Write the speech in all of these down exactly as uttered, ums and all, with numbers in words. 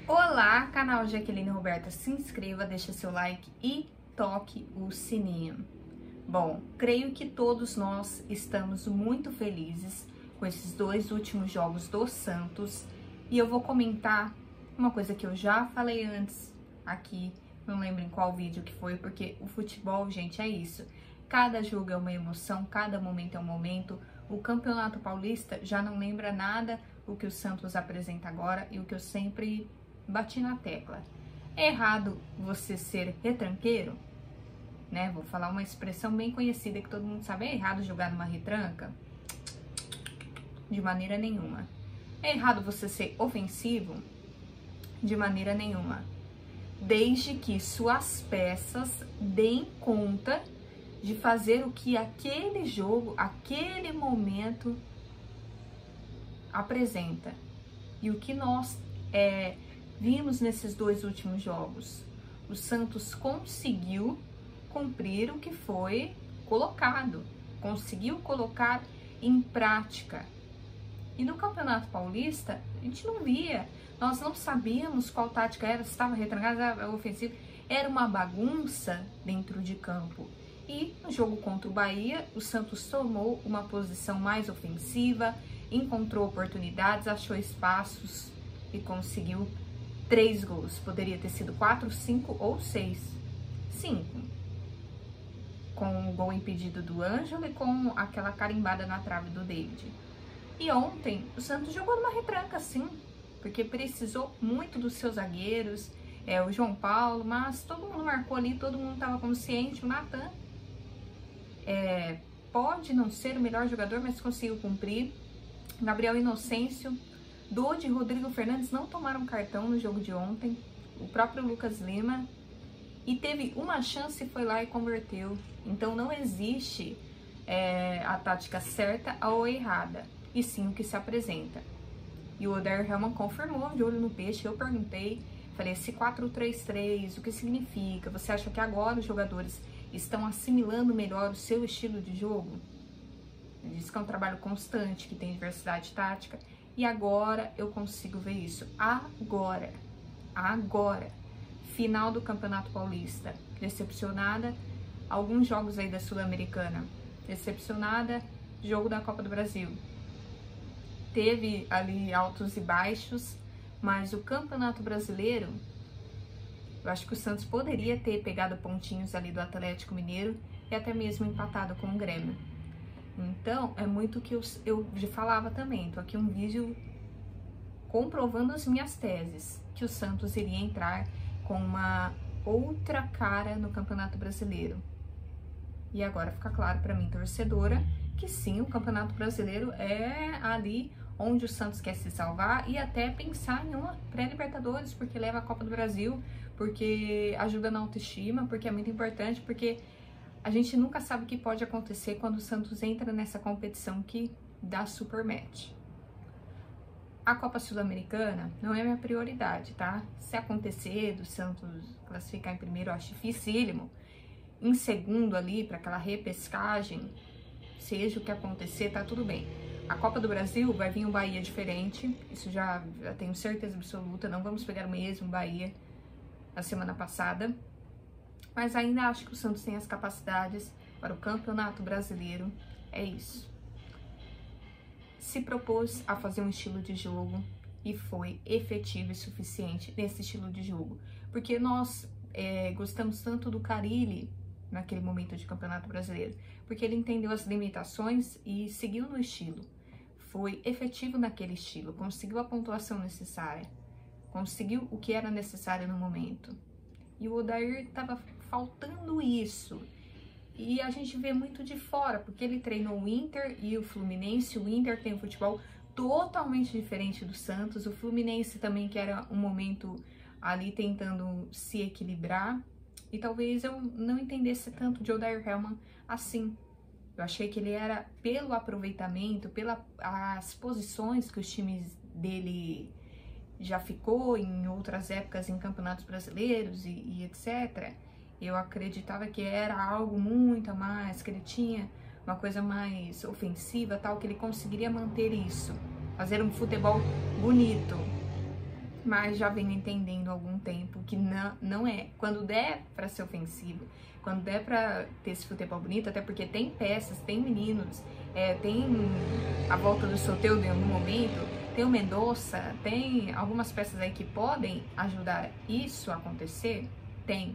Olá, canal Jaqueline Roberta, se inscreva, deixa seu like e toque o sininho. Bom, creio que todos nós estamos muito felizes com esses dois últimos jogos do Santos e eu vou comentar uma coisa que eu já falei antes aqui, não lembro em qual vídeo que foi, porque o futebol, gente, é isso. Cada jogo é uma emoção, cada momento é um momento. O Campeonato Paulista já não lembra nada o que o Santos apresenta agora e o que eu sempre bati na tecla. É errado você ser retranqueiro? Né? Vou falar uma expressão bem conhecida que todo mundo sabe. É errado jogar numa retranca? De maneira nenhuma. É errado você ser ofensivo? De maneira nenhuma. Desde que suas peças deem conta de fazer o que aquele jogo, aquele momento apresenta. E o que nós é, vimos nesses dois últimos jogos? O Santos conseguiu cumprir o que foi colocado, conseguiu colocar em prática. E no Campeonato Paulista, a gente não via, nós não sabíamos qual tática era, se estava retrancado, se estava ofensivo, era uma bagunça dentro de campo. E no jogo contra o Bahia, o Santos tomou uma posição mais ofensiva, encontrou oportunidades, achou espaços e conseguiu três gols. Poderia ter sido quatro, cinco ou seis. Cinco. Com o gol impedido do Ângelo e com aquela carimbada na trave do David. E ontem, o Santos jogou numa retranca, sim, porque precisou muito dos seus zagueiros, é, o João Paulo, mas todo mundo marcou ali, todo mundo estava consciente, o Natan é, pode não ser o melhor jogador, mas conseguiu cumprir. Gabriel Inocêncio, Dodi e Rodrigo Fernandes não tomaram cartão no jogo de ontem, o próprio Lucas Lima, e teve uma chance e foi lá e converteu. Então não existe é, a tática certa ou errada, e sim o que se apresenta. E o Odair Hellmann confirmou, de olho no peixe. Eu perguntei, falei, esse quatro três três, o que significa? Você acha que agora os jogadores estão assimilando melhor o seu estilo de jogo? Ele disse que é um trabalho constante, que tem diversidade tática, e agora eu consigo ver isso. Agora, agora, final do Campeonato Paulista, decepcionada, alguns jogos aí da Sul-Americana, decepcionada, jogo da Copa do Brasil. Teve ali altos e baixos, mas o Campeonato Brasileiro, eu acho que o Santos poderia ter pegado pontinhos ali do Atlético Mineiro e até mesmo empatado com o Grêmio. Então, é muito que eu, eu já falava também, tô aqui um vídeo comprovando as minhas teses, que o Santos iria entrar com uma outra cara no Campeonato Brasileiro. E agora fica claro para mim, torcedora, que sim, o Campeonato Brasileiro é ali onde o Santos quer se salvar e até pensar em uma pré-Libertadores, porque leva a Copa do Brasil, porque ajuda na autoestima, porque é muito importante, porque a gente nunca sabe o que pode acontecer quando o Santos entra nessa competição que dá super match. A Copa Sul-Americana não é minha prioridade, tá? Se acontecer do Santos classificar em primeiro, eu acho dificílimo. Em segundo ali, para aquela repescagem, seja o que acontecer, tá tudo bem. A Copa do Brasil vai vir um Bahia diferente, isso já, já tenho certeza absoluta, não vamos pegar o mesmo Bahia na semana passada, mas ainda acho que o Santos tem as capacidades para o Campeonato Brasileiro, é isso. Se propôs a fazer um estilo de jogo e foi efetivo e suficiente nesse estilo de jogo, porque nós é, gostamos tanto do Carille naquele momento de Campeonato Brasileiro, porque ele entendeu as limitações e seguiu no estilo. Foi efetivo naquele estilo, conseguiu a pontuação necessária, conseguiu o que era necessário no momento. E o Odair estava faltando isso. E a gente vê muito de fora, porque ele treinou o Inter e o Fluminense. O Inter tem um futebol totalmente diferente do Santos. O Fluminense também, que era um momento ali tentando se equilibrar. E talvez eu não entendesse tanto de Odair Hellmann assim. Eu achei que ele era, pelo aproveitamento, pelas posições que os times dele já ficou em outras épocas em campeonatos brasileiros e, e etcétera. Eu acreditava que era algo muito a mais, que ele tinha uma coisa mais ofensiva, tal, que ele conseguiria manter isso, fazer um futebol bonito. mas já venho entendendo há algum tempo que não, não é. Quando der pra ser ofensivo, quando der pra ter esse futebol bonito, até porque tem peças, tem meninos, é, tem a volta do Soteldo em algum momento, tem o Mendonça, tem algumas peças aí que podem ajudar isso a acontecer, tem,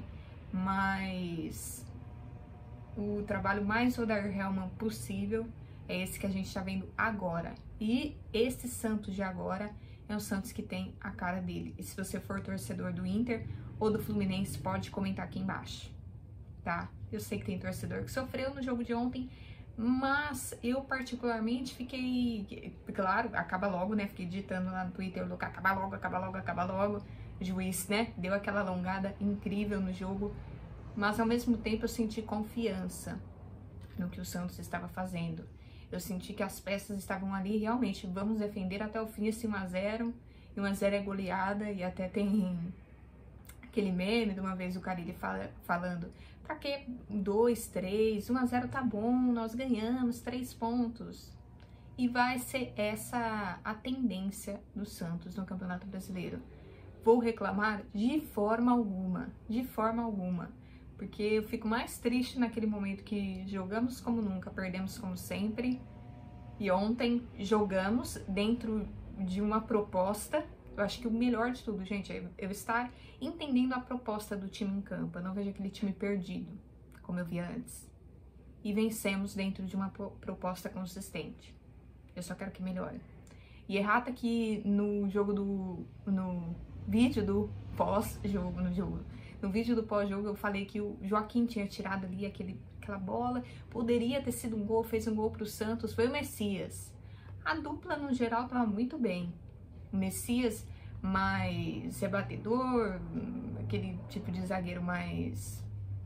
mas o trabalho mais Odair Hellmann possível é esse que a gente tá vendo agora. E esse Santos de agora é um Santos que tem a cara dele. E se você for torcedor do Inter ou do Fluminense, pode comentar aqui embaixo, tá? Eu sei que tem torcedor que sofreu no jogo de ontem, mas eu particularmente fiquei... Claro, acaba logo, né? Fiquei digitando lá no Twitter, Luca, acaba logo, acaba logo, acaba logo. O juiz, né? Deu aquela alongada incrível no jogo, mas ao mesmo tempo eu senti confiança no que o Santos estava fazendo. Eu senti que as peças estavam ali, realmente, vamos defender até o fim esse um a zero, e um a zero é goleada, e até tem aquele meme de uma vez o Carille fala, falando, pra que dois, três, um a zero tá bom, nós ganhamos três pontos. E vai ser essa a tendência do Santos no Campeonato Brasileiro. Vou reclamar? De forma alguma, de forma alguma. Porque eu fico mais triste naquele momento que jogamos como nunca, perdemos como sempre. E ontem jogamos dentro de uma proposta. Eu acho que o melhor de tudo, gente, é eu estar entendendo a proposta do time em campo. Eu não vejo aquele time perdido, como eu via antes. E vencemos dentro de uma proposta consistente. Eu só quero que melhore. E errata que no jogo do... no vídeo do pós-jogo, no jogo... No vídeo do pós-jogo eu falei que o Joaquim tinha tirado ali aquele, aquela bola, poderia ter sido um gol, fez um gol pro Santos, foi o Messias. A dupla no geral tava muito bem. O Messias mais rebatedor, aquele tipo de zagueiro mais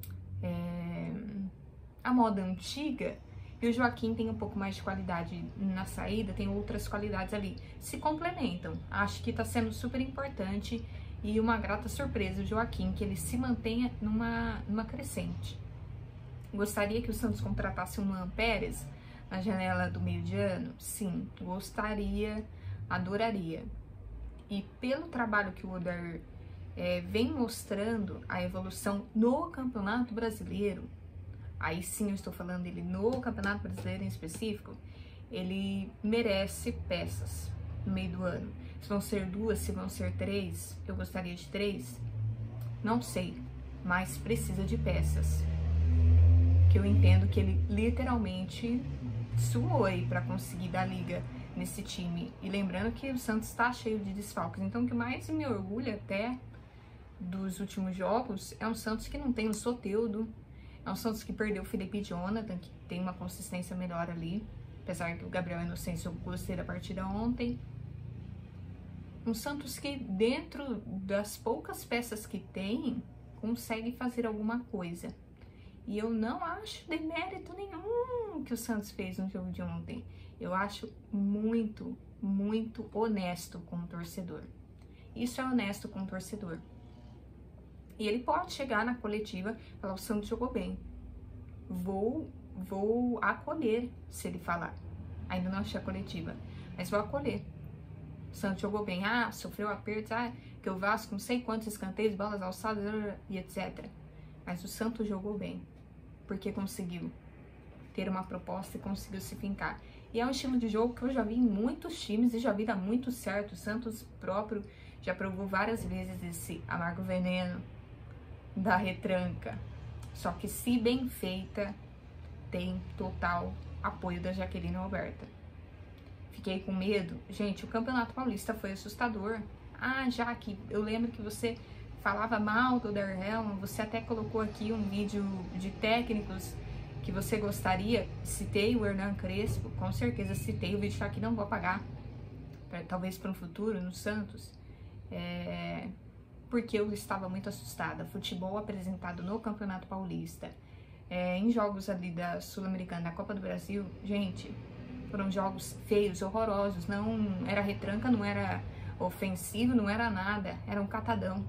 é, a moda antiga, e o Joaquim tem um pouco mais de qualidade na saída, tem outras qualidades ali. Se complementam, acho que tá sendo super importante. E uma grata surpresa o Joaquim, que ele se mantenha numa, numa crescente. Gostaria que o Santos contratasse um Luan Pérez na janela do meio de ano? Sim, gostaria, adoraria. E pelo trabalho que o Odair é, vem mostrando, a evolução no Campeonato Brasileiro, aí sim eu estou falando dele no Campeonato Brasileiro em específico, ele merece peças no meio do ano. Se vão ser duas, se vão ser três, eu gostaria de três, não sei, mas precisa de peças. Que eu entendo que ele literalmente suou aí para conseguir dar liga nesse time. E lembrando que o Santos está cheio de desfalques, então o que mais me orgulha até dos últimos jogos é um Santos que não tem o Soteldo, é um Santos que perdeu o Felipe Jonathan, que tem uma consistência melhor ali, apesar que o Gabriel Inocêncio eu gostei da partida ontem. Um Santos que, dentro das poucas peças que tem, consegue fazer alguma coisa. E eu não acho demérito nenhum que o Santos fez no jogo de ontem. Eu acho muito, muito honesto com o torcedor. Isso é honesto com o torcedor. E ele pode chegar na coletiva e falar, o Santos jogou bem. Vou, vou acolher se ele falar. Ainda não achei a coletiva, mas vou acolher. O Santos jogou bem, ah, sofreu apertos, ah, que o Vasco não sei quantos escanteios, bolas alçadas e etcétera. Mas o Santos jogou bem, porque conseguiu ter uma proposta e conseguiu se fincar. E é um estilo de jogo que eu já vi em muitos times e já vi dar muito certo. O Santos próprio já provou várias vezes esse amargo veneno da retranca. Só que se bem feita, tem total apoio da Jaqueline Roberta. Fiquei com medo. Gente, o Campeonato Paulista foi assustador. Ah, Jaque, eu lembro que você falava mal do Odair Hellmann, você até colocou aqui um vídeo de técnicos que você gostaria. Citei o Hernan Crespo, com certeza citei, o vídeo tá aqui, não vou apagar, pra, talvez para um futuro no Santos, é, porque eu estava muito assustada. Futebol apresentado no Campeonato Paulista, é, em jogos ali da Sul-Americana, da Copa do Brasil, gente, foram jogos feios, horrorosos, não era retranca, não era ofensivo, não era nada, era um catadão.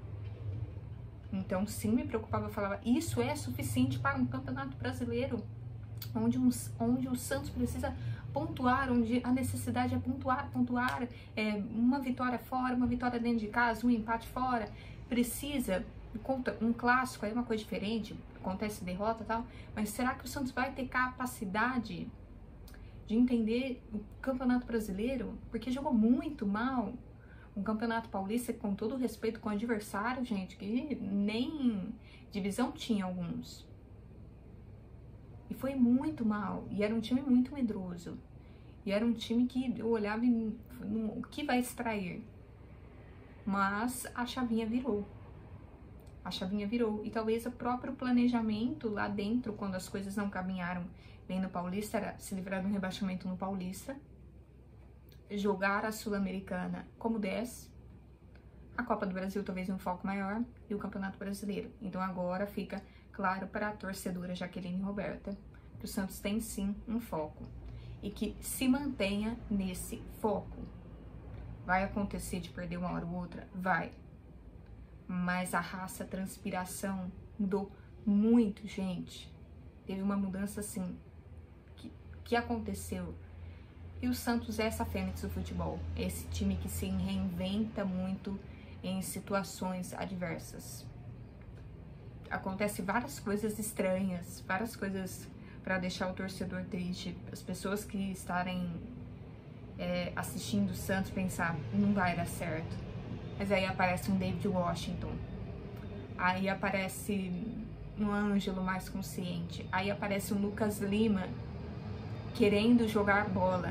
Então, sim, me preocupava, eu falava, isso é suficiente para um campeonato brasileiro, onde, um, onde o Santos precisa pontuar onde a necessidade é pontuar, pontuar é, uma vitória fora, uma vitória dentro de casa, um empate fora. Precisa, um clássico aí é uma coisa diferente, acontece derrota e tal, mas será que o Santos vai ter capacidade de entender o Campeonato Brasileiro? Porque jogou muito mal um Campeonato Paulista, com todo o respeito com o adversário, gente, que nem divisão tinha alguns. E foi muito mal. E era um time muito medroso. E era um time que eu olhava e o que vai extrair? Mas a chavinha virou. A chavinha virou. E talvez o próprio planejamento lá dentro, quando as coisas não caminharam bem no Paulista, era se livrar do rebaixamento no Paulista, jogar a Sul-Americana como dez, a Copa do Brasil talvez um foco maior e o Campeonato Brasileiro. Então agora fica claro para a torcedora Jaqueline Roberta que o Santos tem sim um foco e que se mantenha nesse foco. Vai acontecer de perder uma hora ou outra? Vai. Mas a raça, a transpiração mudou muito, gente. Teve uma mudança assim. Que, que aconteceu? E o Santos é essa fênix do futebol. É esse time que se reinventa muito em situações adversas. Acontece várias coisas estranhas, várias coisas para deixar o torcedor triste. As pessoas que estarem é, assistindo o Santos pensar, não vai dar certo. Mas aí aparece um David Washington. Aí aparece um Ângelo mais consciente. Aí aparece um Lucas Lima querendo jogar bola.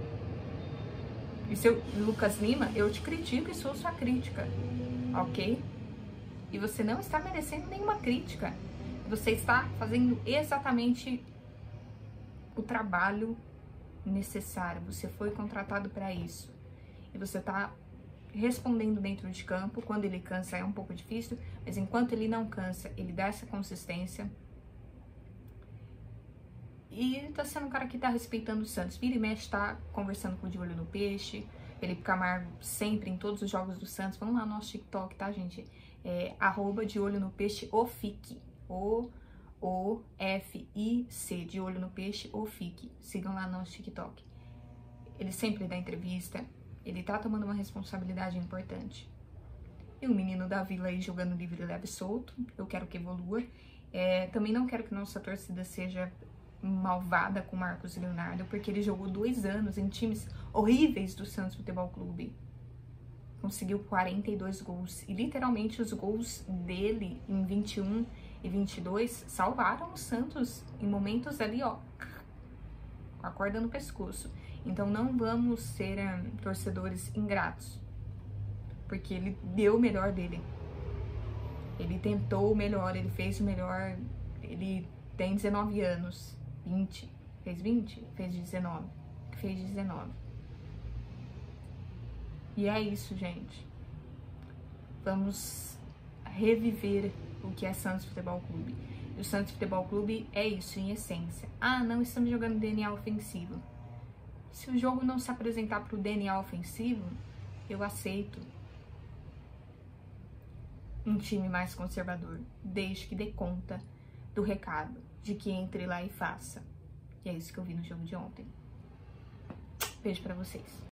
E seu Lucas Lima, eu te critico e sou sua crítica, ok? E você não está merecendo nenhuma crítica. Você está fazendo exatamente o trabalho necessário. Você foi contratado para isso. E você está respondendo dentro de campo. Quando ele cansa é um pouco difícil, mas enquanto ele não cansa, ele dá essa consistência. E tá sendo um cara que tá respeitando o Santos. Vira e mexe, tá conversando com o De Olho no Peixe. Felipe Camargo sempre em todos os jogos do Santos. Vamos lá no nosso TikTok, tá, gente? É arroba De Olho no Peixe Ofique. O O F I C. De Olho no Peixe Ofique. Sigam lá no nosso TikTok. Ele sempre dá entrevista. Ele tá tomando uma responsabilidade importante. E o menino da Vila aí jogando livre, leve e solto. Eu quero que evolua. É, também não quero que nossa torcida seja malvada com Marcos Leonardo, porque ele jogou dois anos em times horríveis do Santos Futebol Clube. Conseguiu quarenta e dois gols. E literalmente os gols dele em vinte e um e vinte e dois salvaram o Santos em momentos ali, ó, com a corda no pescoço. Então não vamos ser um, torcedores ingratos, porque ele deu o melhor dele. Ele tentou o melhor, ele fez o melhor. Ele tem dezenove anos. vinte. Fez vinte? Fez dezenove. Fez dezenove. E é isso, gente. Vamos reviver o que é Santos Futebol Clube. E o Santos Futebol Clube é isso, em essência. Ah, não estamos jogando D N A ofensivo. Se o jogo não se apresentar para o D N A ofensivo, eu aceito um time mais conservador, desde que dê conta do recado, de que entre lá e faça. E é isso que eu vi no jogo de ontem. Beijo pra vocês.